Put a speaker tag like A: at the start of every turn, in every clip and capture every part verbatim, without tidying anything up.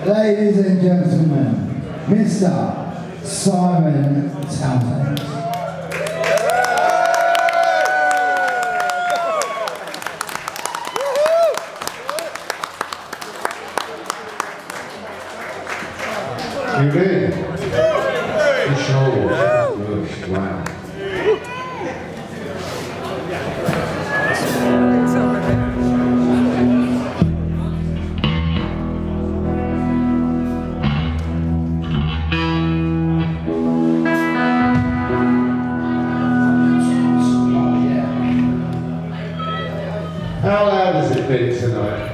A: Ladies and gentlemen, Mister Simon Townshend.
B: You good? You sure? Good. Wow. How loud has it been tonight?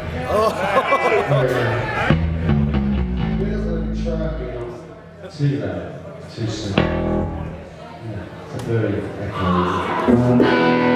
B: Too loud, too soon. Yeah, it's a very echoey.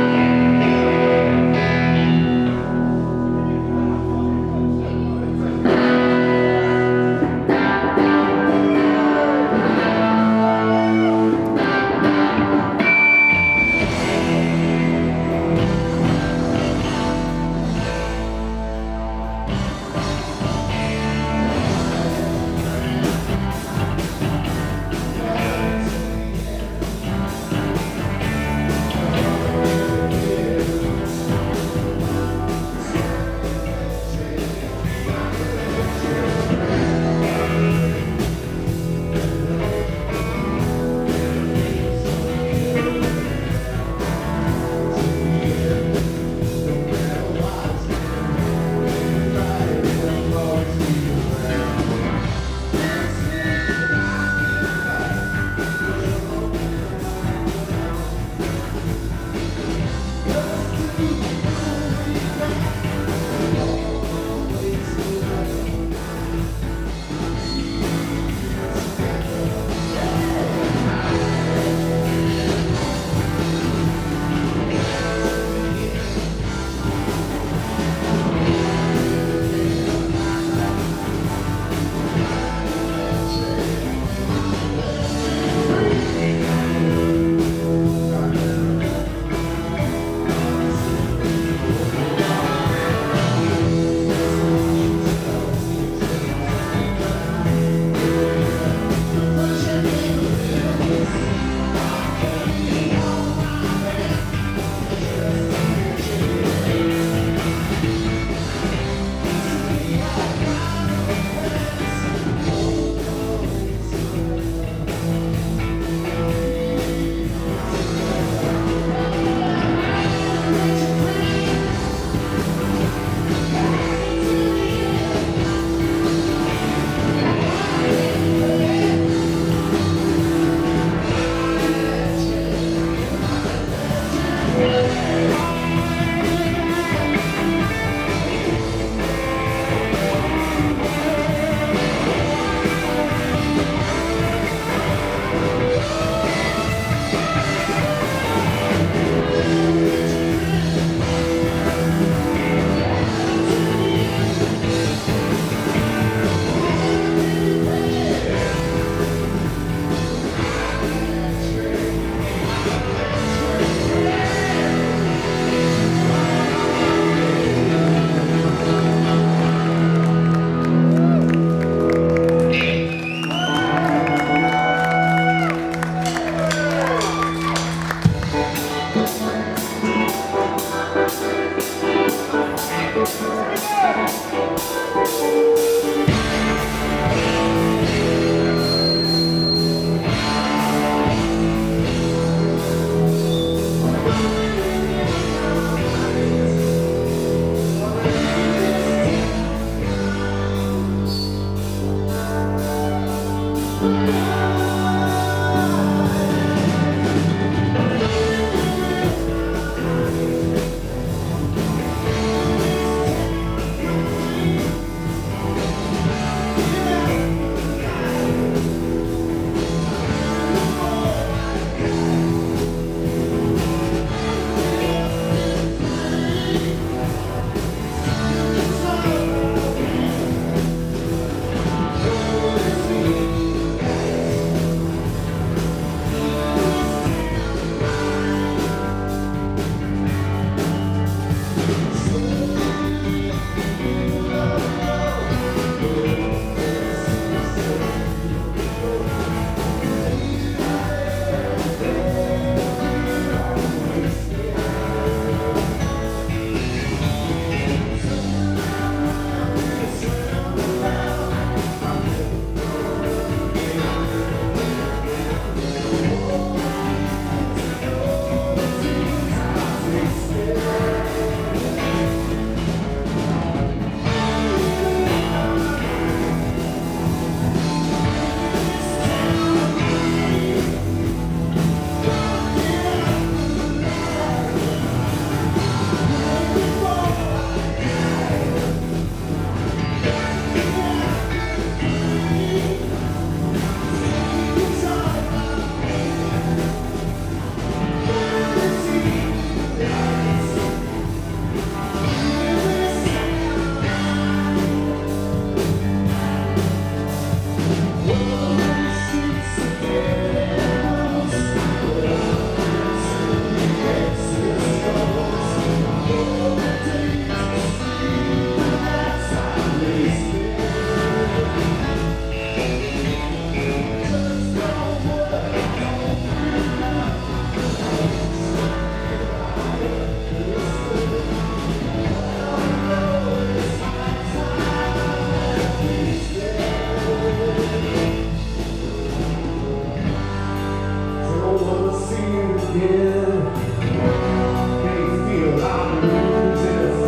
C: Yeah, they feel I'm losing.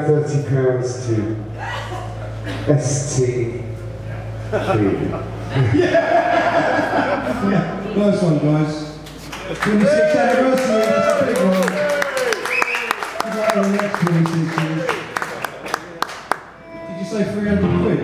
B: thirty pounds to S T P.
A: Yeah, nice one, guys. twenty-sixth anniversary, that's a big one. Good luck on the next twenty-six years. Did you say three hundred quid?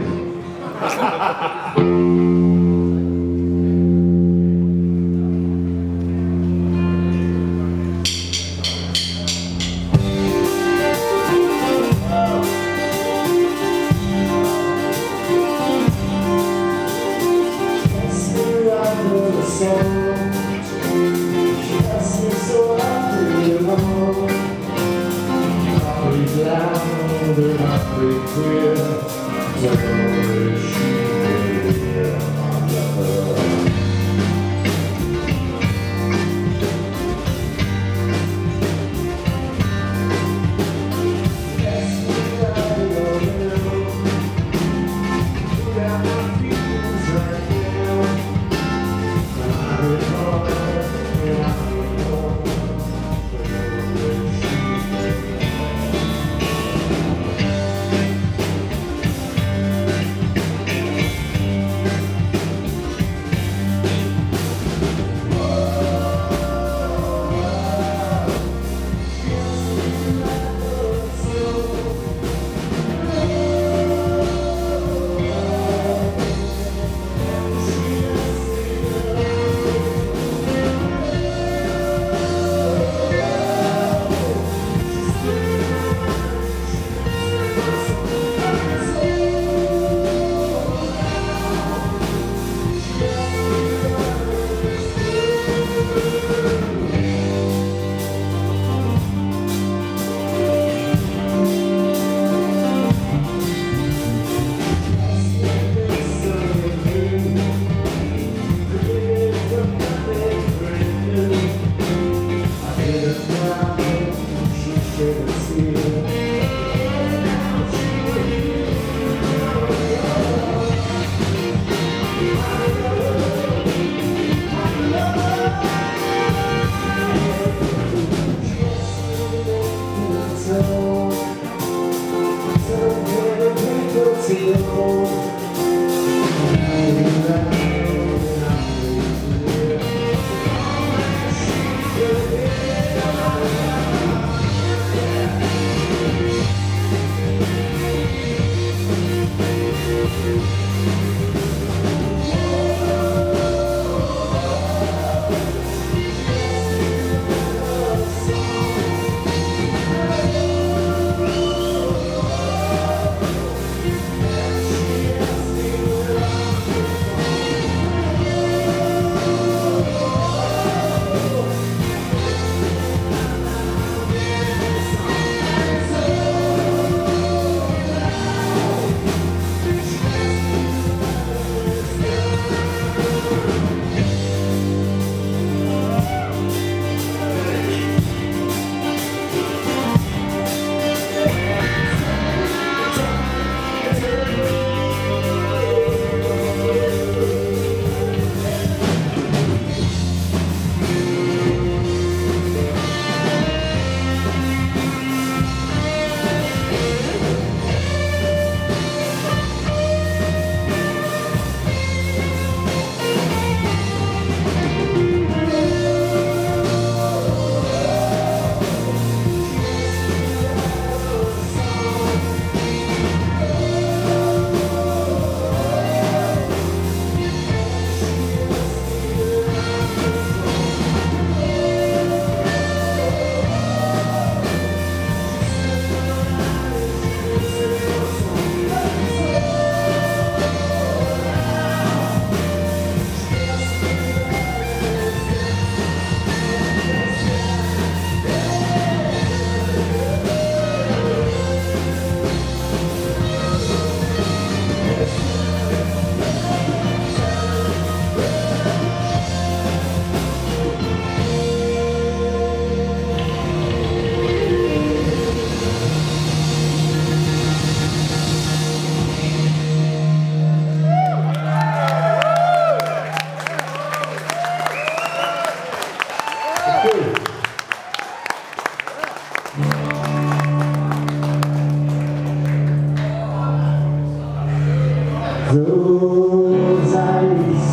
B: Those eyes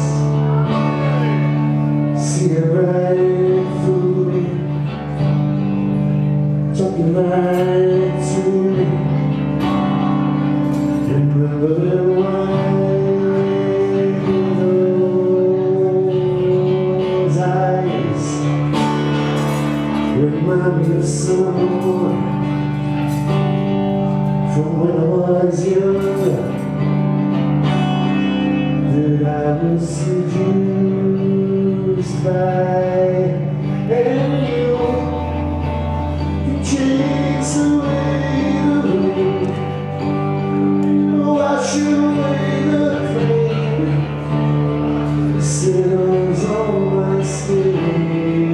B: see right through me, talking right to me, and remember why those eyes remind me of someone from when I was younger, that I was seduced by, and you can chase away the rain, wash away the pain that settles on my skin,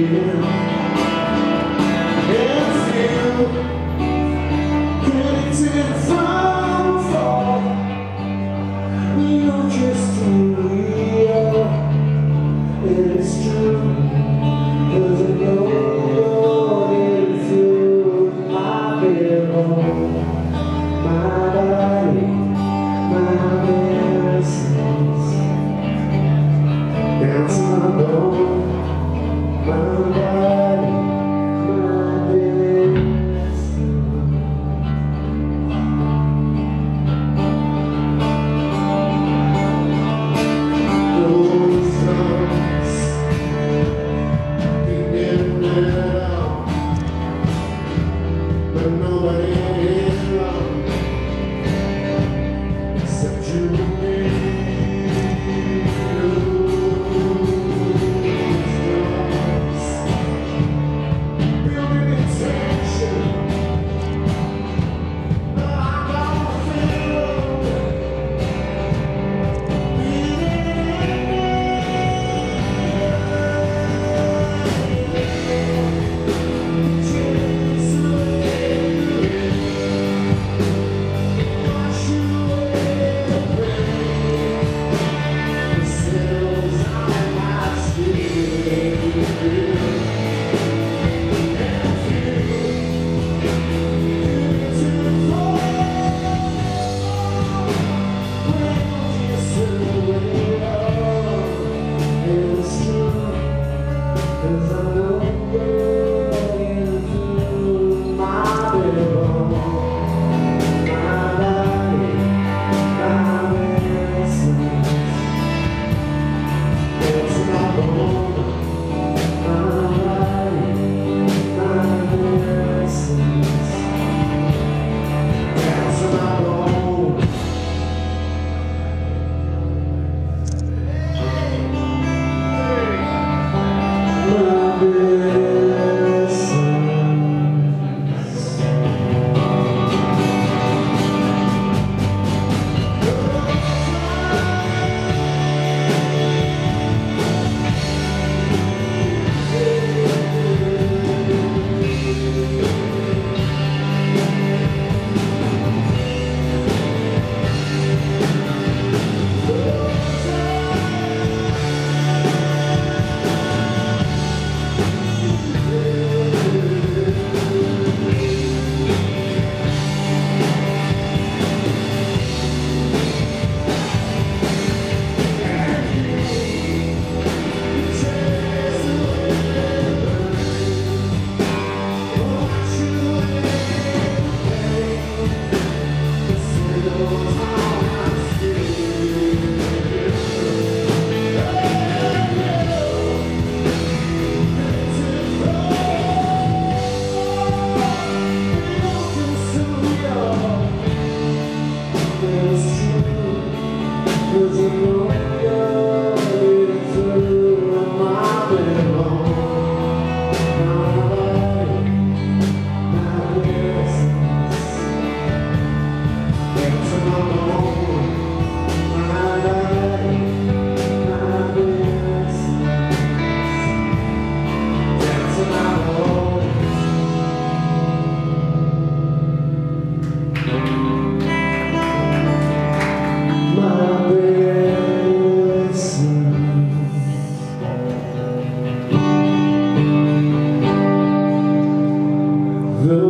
B: and feel connected from afar. We know just who we are, it's true, 'cause I know you're through my bare bone, my body, my medicines, down to my bone, my body, my medicines. But nobody is wrong except you and me. Those stars building attention, but I'm gonna feel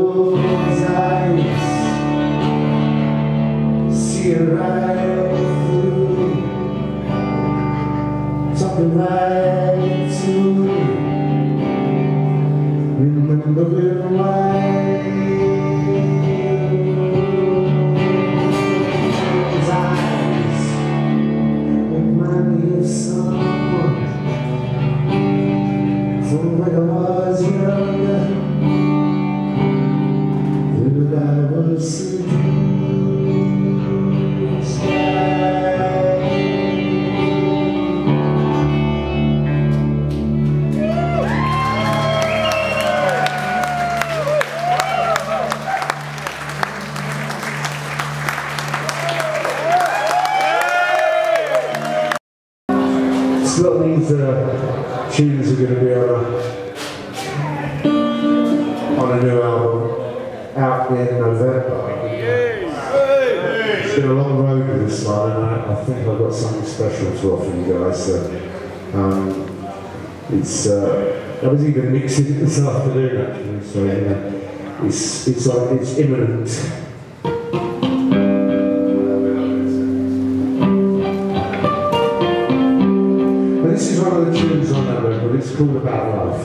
B: Those eyes see right looking away. His eyes remind me of someone from when I was younger, when I was seduced. A lot of these uh, tunes are going to be on a, on a new album out in November. It's been a long road with this one, and I, I think I've got something special to offer you guys. So, um, it's uh, I was even mixing it this afternoon actually, so uh, it's it's like it's imminent. This is one of the tunes on that record, it's called About Love.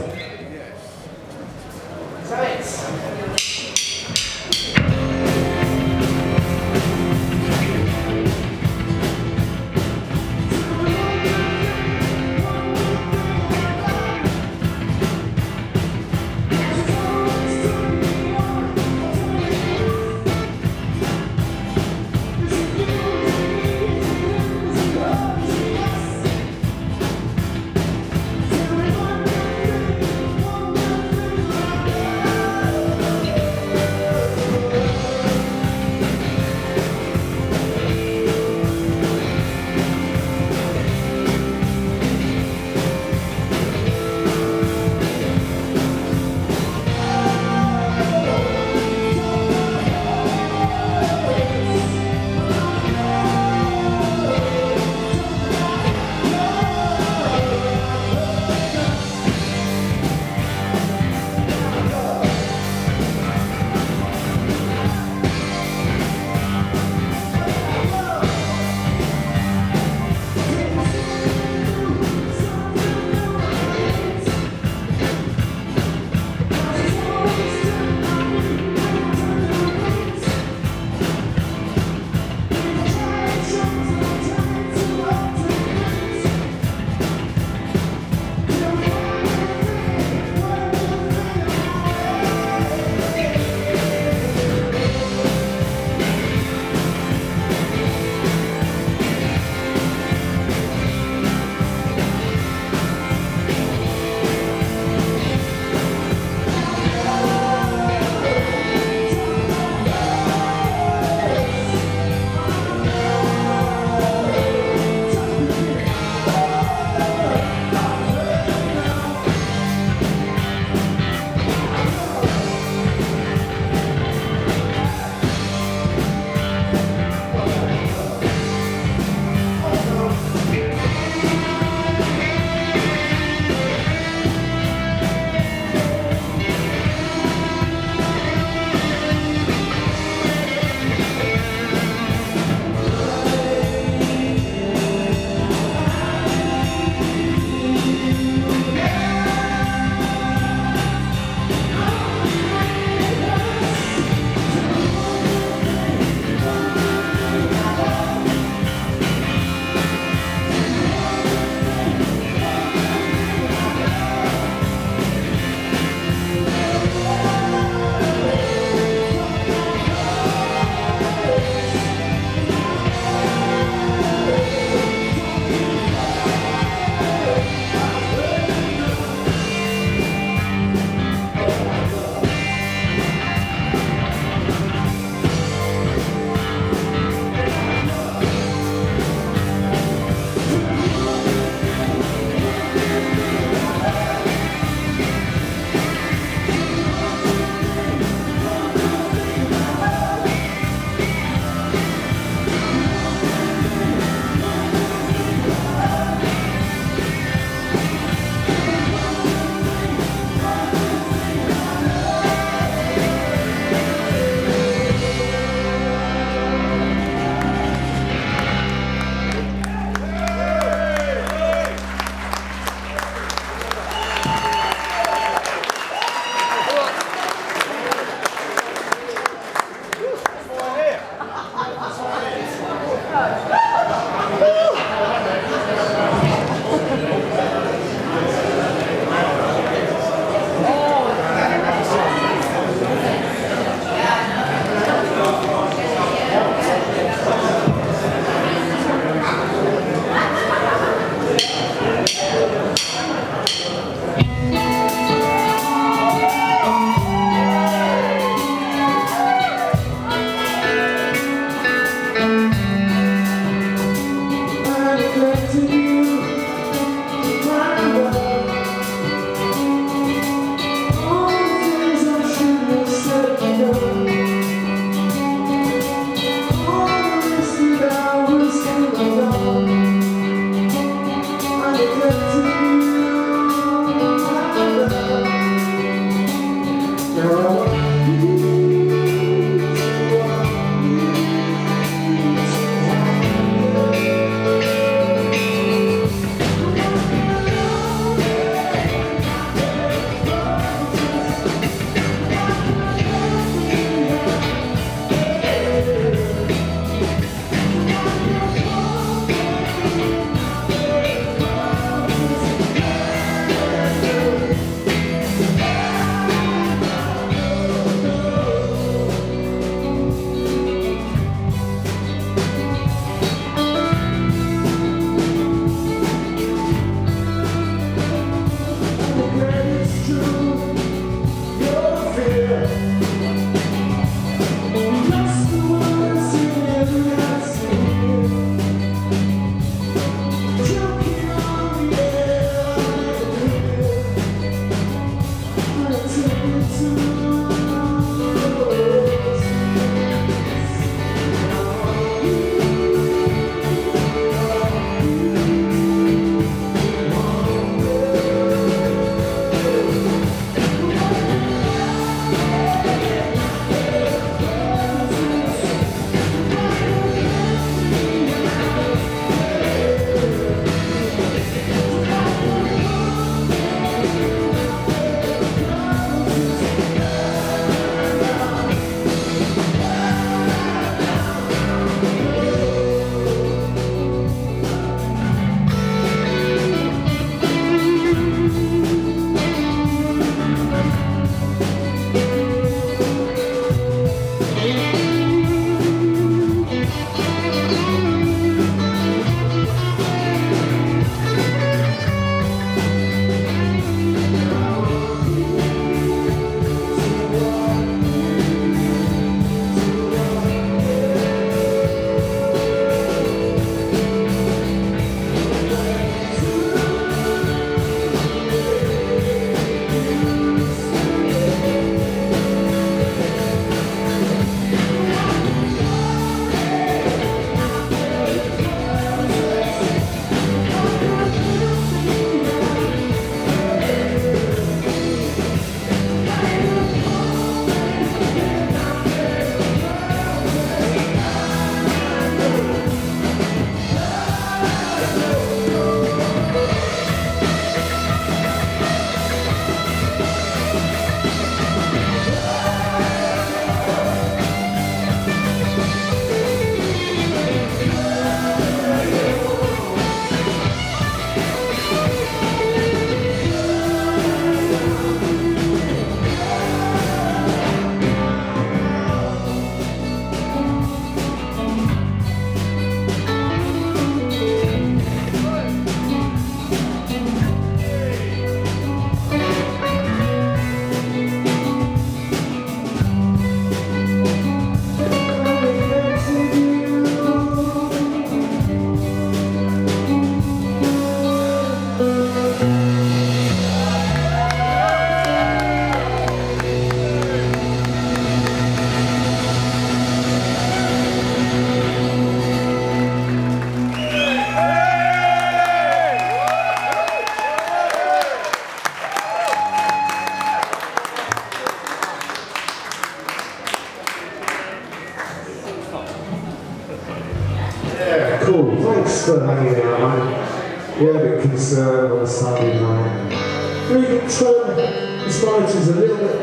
B: cool. Thanks for hanging out. I'm yeah, a bit concerned on a Sunday night. Maybe turn this monitor's a little bit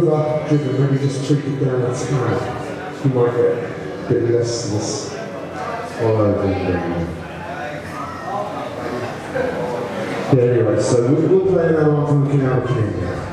B: over-driven, maybe just tweak it down a tad. You might get a bit less of this all over England. Yeah, anyway, so we'll, we'll play another one from the Canal King now.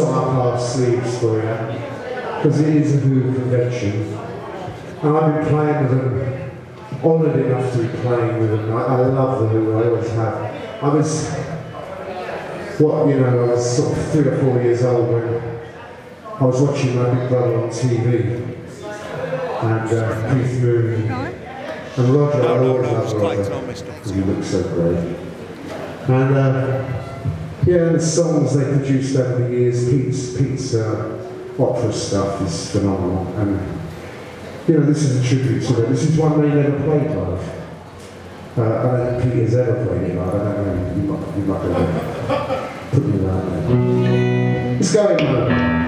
B: sort of up our sleeves for you, because it is a Who convention. And I've been playing with them, honoured enough to be playing with them. I, I love the Who, I always have. I was, what, you know, I was sort of three or four years old when I was watching my big brother on T V. And uh, Keith Moon and Roger, I always loved Roger, because he looked so great. And uh, yeah, the songs they produced over the years, Pete's, Pete's uh, opera stuff is phenomenal. And you know, this is a tribute to them. This is one they never played live. Uh, I don't think Pete has ever played it live. I don't know, you might, you might have put me around there. It's going on.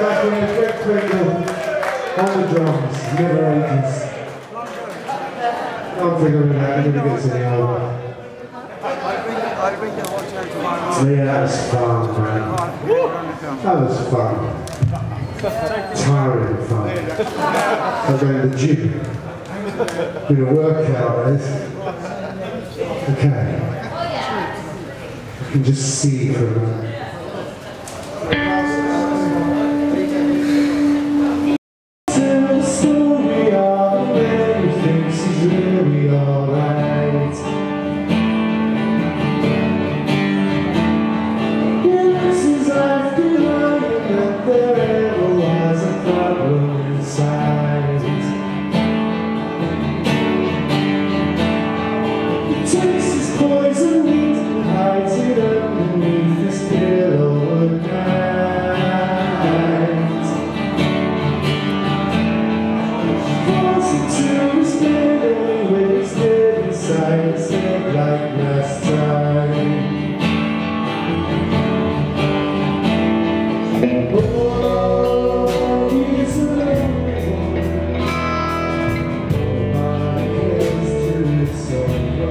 B: back in, Fred Pringle on the drums, never ages. Can't think of that, I never gets any older. Yeah, that was fun, man. That was fun. Tiring fun. I'm going to the gym. Been a workout, guys. Okay. You can just see from tell the story of everything she's really alright. Yeah, this is life denying that there ever was a problem inside. It takes his poison and hides it underneath his pillow at night. Falls into his memory when he's dead inside his head like last time. Oh, he's a lonely one. Nobody cares till it's over.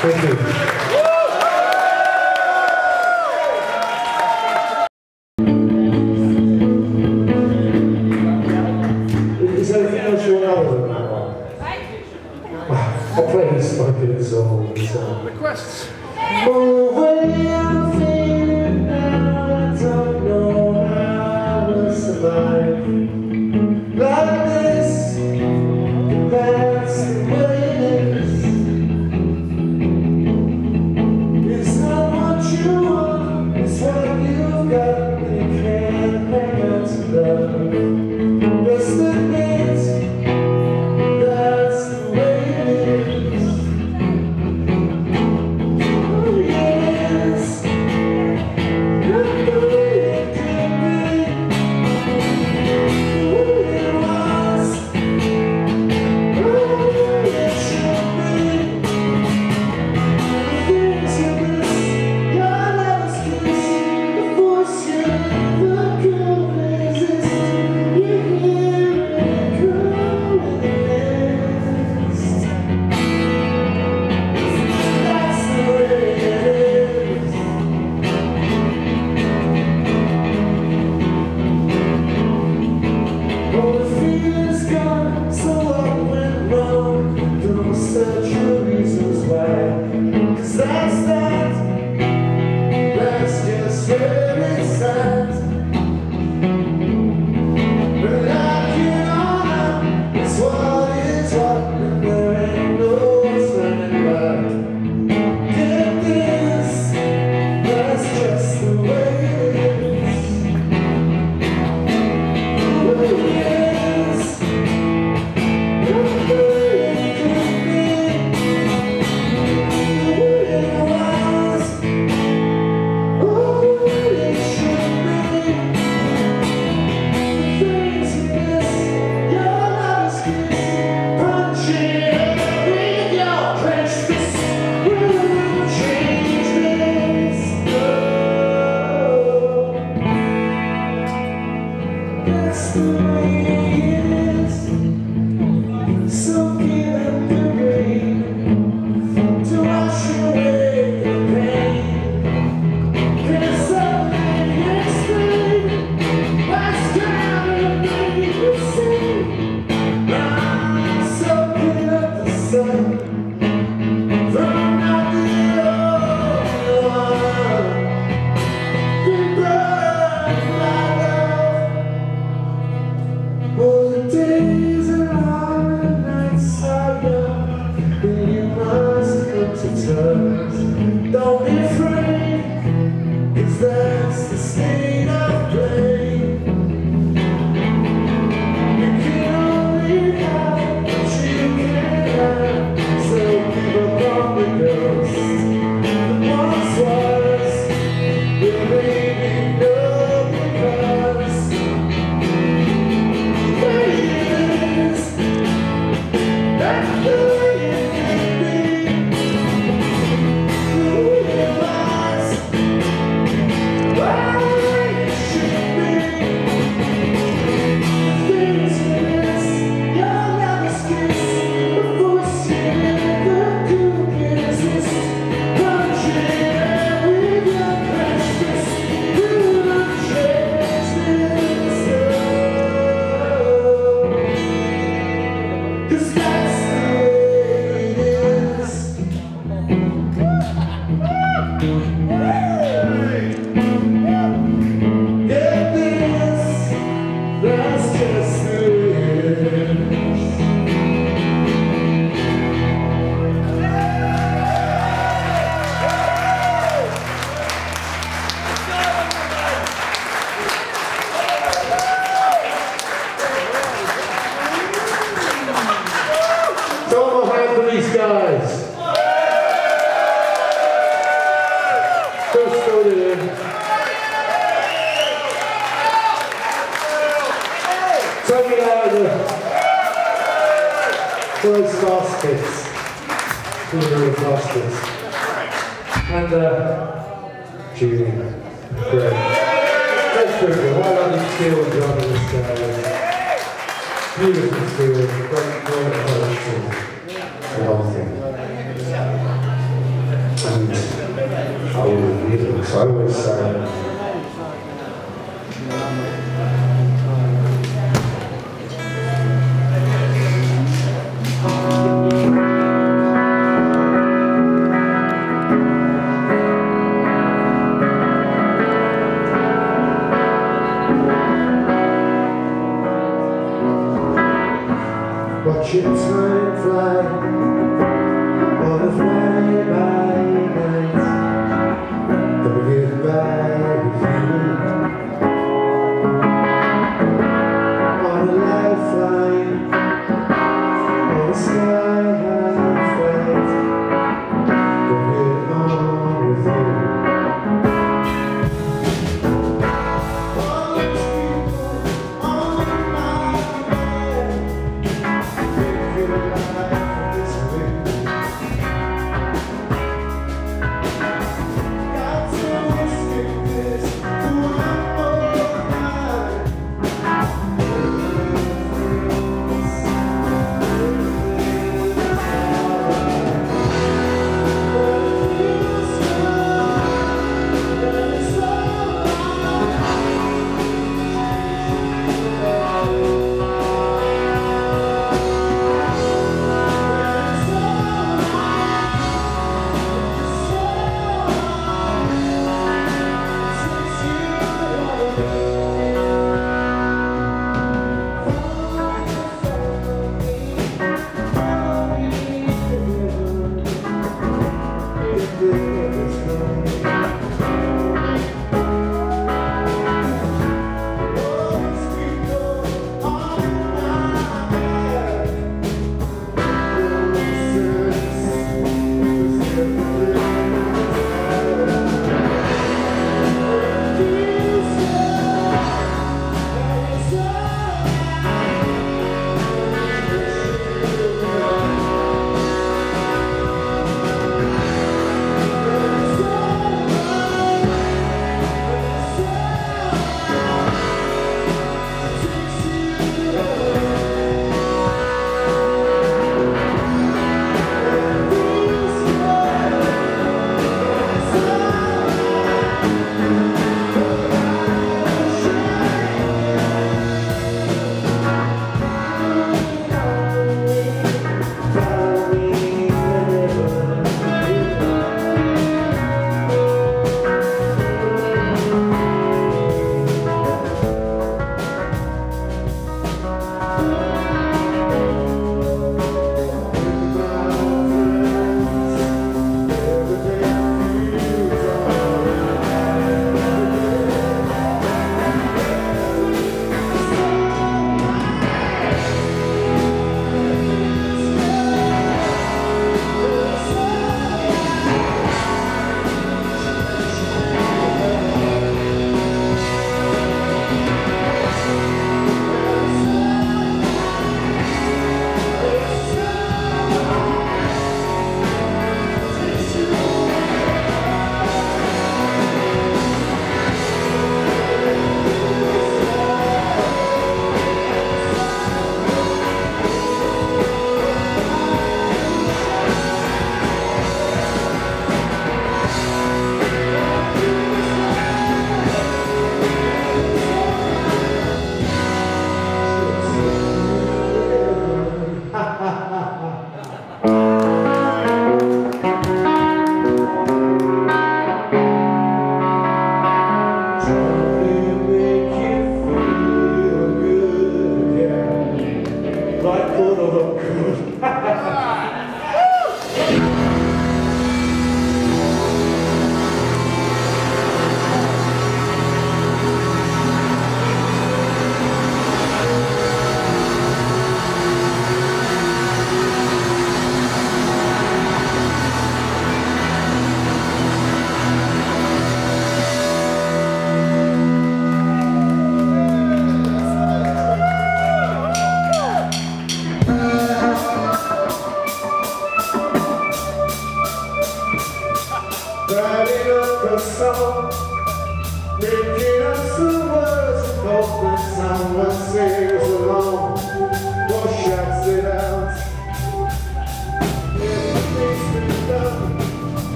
B: Thank you. Is there anything else you want other than that one? I'll play this fucking song.
C: Requests.
B: Oh, when I'm feeling now, I don't know how to survive. Like this, that's the way it is. It's not what you want, it's what you've got. You can't hang on to love. Just admit, that's the way it is. Oh yes, you're the way it could be. Who it was, who it should be. The things you miss, your love's kiss, the force you never could resist. You hear it growing mist. That's the way it is. Oh, the feeling's gone, so what went wrong? Don't search for reasons why. 'Cause that's that, that's just where it's at. But like it on up, it's what is what, and there ain't no turning back. Get this, that's just the way it is. Oh yes, you're the way it could be. Who it was, who it should be. The things you miss, your love's kiss, punching with your clenched fist. Will change this. Oh, that's the way it is. Soaking up the rain to wash away the pain. 'Cause something explain what's driving me insane. I'm soaking up the sun from out the ocean. Been burned by love. Oh, the days are long and the nights are young, and you must come to terms. Don't be afraid, 'cause that's the state of play. You can only have what you can have, so give up on the ghost that once was. There may be no because the way it is, that's the way it could be. Who it was, why it should be. The things you miss, your love's kiss, the force you never could resist. Punching with your clenched fist, you would change this. Oh, 'cause that's the way it is. Get this, that's just the way it is. Throw them a hand for these guys. Just throw it in. Tony Ryder. World's baskets. World's baskets. And uh, Julie. Great. That's pretty good. Why don't you steal and drum in this guy? Beautiful steal. Great, great poetry. The whole thing. So I always say, watch your time fly, wanna fly by night, don't get by with you, on a lifeline, on a sky high flight, don't get on with you. All these people on my way,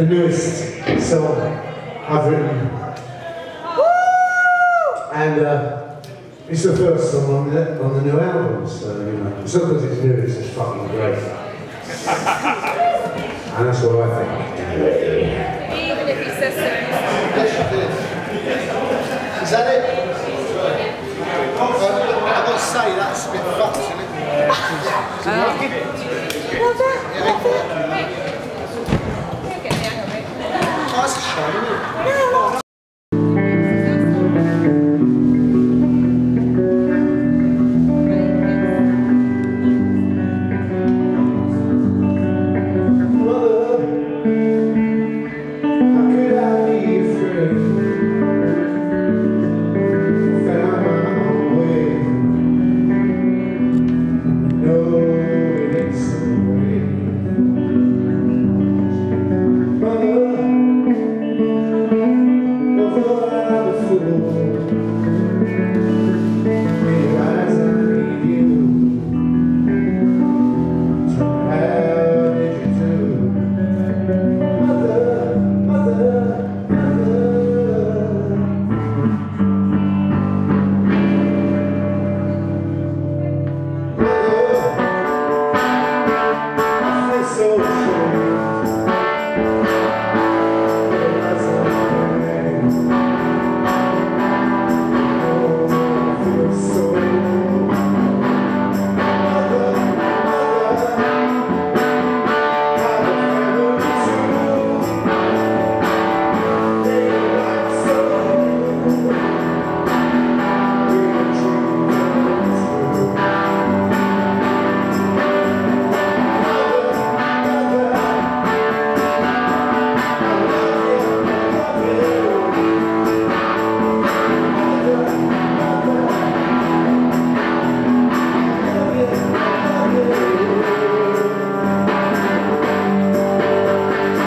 B: the newest song I've written. And uh, it's the first song on the, on the new album, so you know, it's not because it's new, it's just fucking great. And that's what I think.
C: Even if he says so.
D: Is that it? I've got to say, that's a bit fucked, isn't it?
C: Oh. Love it. Love it. You'll get the hang of it.
D: Oh, that's a shame, isn't it?
C: No,